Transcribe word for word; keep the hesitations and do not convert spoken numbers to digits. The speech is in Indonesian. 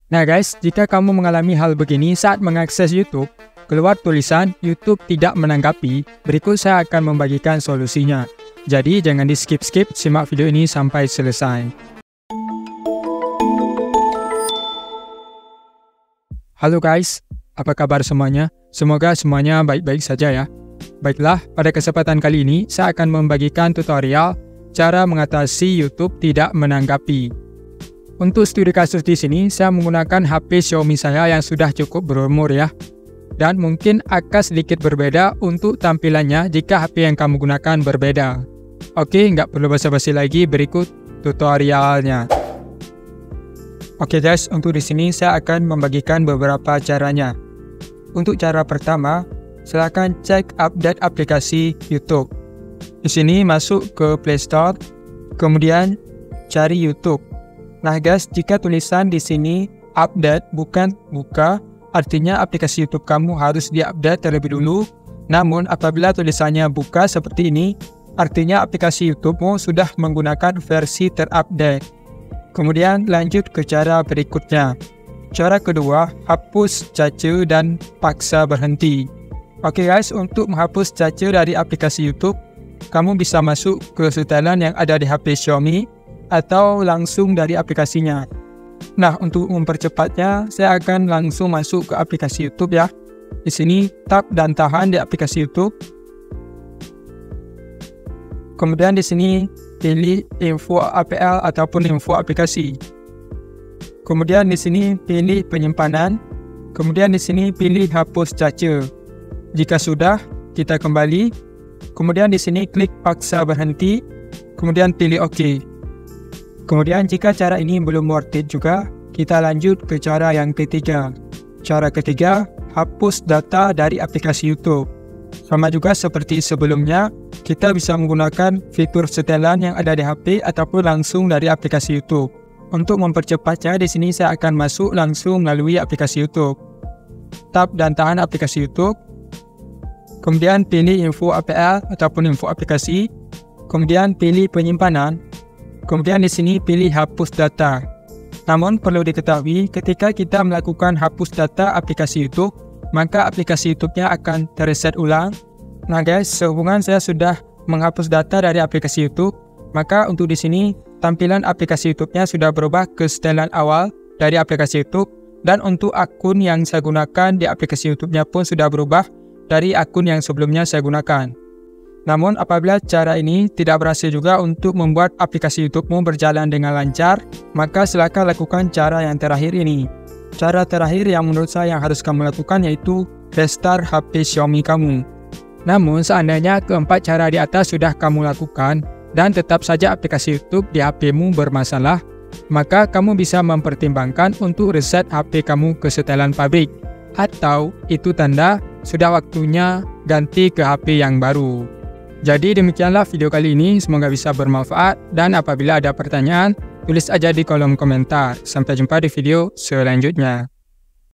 Nah guys, jika kamu mengalami hal begini saat mengakses YouTube, keluar tulisan YouTube tidak menanggapi, berikut saya akan membagikan solusinya. Jadi jangan di skip-skip, simak video ini sampai selesai. Halo guys, apa kabar semuanya? Semoga semuanya baik-baik saja ya. Baiklah, pada kesempatan kali ini saya akan membagikan tutorial cara mengatasi YouTube tidak menanggapi. Untuk studi kasus di sini, saya menggunakan H P Xiaomi saya yang sudah cukup berumur ya. Dan mungkin akan sedikit berbeda untuk tampilannya jika H P yang kamu gunakan berbeda. Oke, nggak perlu basa-basi lagi, berikut tutorialnya. Oke guys, untuk di sini saya akan membagikan beberapa caranya. Untuk cara pertama, silakan cek update aplikasi YouTube. Di sini masuk ke Play Store, kemudian cari YouTube. Nah guys, jika tulisan di sini update bukan buka, artinya aplikasi YouTube kamu harus diupdate terlebih dulu. Namun apabila tulisannya buka seperti ini, artinya aplikasi YouTubemu sudah menggunakan versi terupdate. Kemudian lanjut ke cara berikutnya. Cara kedua, hapus cache dan paksa berhenti. Oke guys, untuk menghapus cache dari aplikasi YouTube, kamu bisa masuk ke setelan yang ada di H P Xiaomi atau langsung dari aplikasinya. Nah, untuk mempercepatnya, saya akan langsung masuk ke aplikasi YouTube ya. Di sini tap dan tahan di aplikasi YouTube. Kemudian di sini pilih info A P L ataupun info aplikasi. Kemudian di sini pilih penyimpanan. Kemudian di sini pilih hapus cache. Jika sudah, kita kembali. Kemudian di sini klik paksa berhenti. Kemudian pilih OK. Kemudian jika cara ini belum worth it juga, kita lanjut ke cara yang ketiga. Cara ketiga, hapus data dari aplikasi YouTube. Sama juga seperti sebelumnya, kita bisa menggunakan fitur setelan yang ada di H P ataupun langsung dari aplikasi YouTube. Untuk mempercepatnya, di sini saya akan masuk langsung melalui aplikasi YouTube. Tap dan tahan aplikasi YouTube. Kemudian pilih info A P L ataupun info aplikasi. Kemudian pilih penyimpanan. Kemudian di sini pilih hapus data. Namun perlu diketahui, ketika kita melakukan hapus data aplikasi YouTube, maka aplikasi YouTube-nya akan terreset ulang. Nah guys, sehubungan saya sudah menghapus data dari aplikasi YouTube, maka untuk di sini tampilan aplikasi YouTube-nya sudah berubah ke setelan awal dari aplikasi YouTube, dan untuk akun yang saya gunakan di aplikasi YouTube-nya pun sudah berubah dari akun yang sebelumnya saya gunakan. Namun apabila cara ini tidak berhasil juga untuk membuat aplikasi YouTubemu berjalan dengan lancar, maka silakan lakukan cara yang terakhir ini. Cara terakhir yang menurut saya yang harus kamu lakukan yaitu restart H P Xiaomi kamu. Namun seandainya keempat cara di atas sudah kamu lakukan dan tetap saja aplikasi YouTube di H P-mu bermasalah, maka kamu bisa mempertimbangkan untuk reset H P kamu ke setelan pabrik. Atau itu tanda sudah waktunya ganti ke H P yang baru. Jadi demikianlah video kali ini, semoga bisa bermanfaat, dan apabila ada pertanyaan, tulis aja di kolom komentar. Sampai jumpa di video selanjutnya.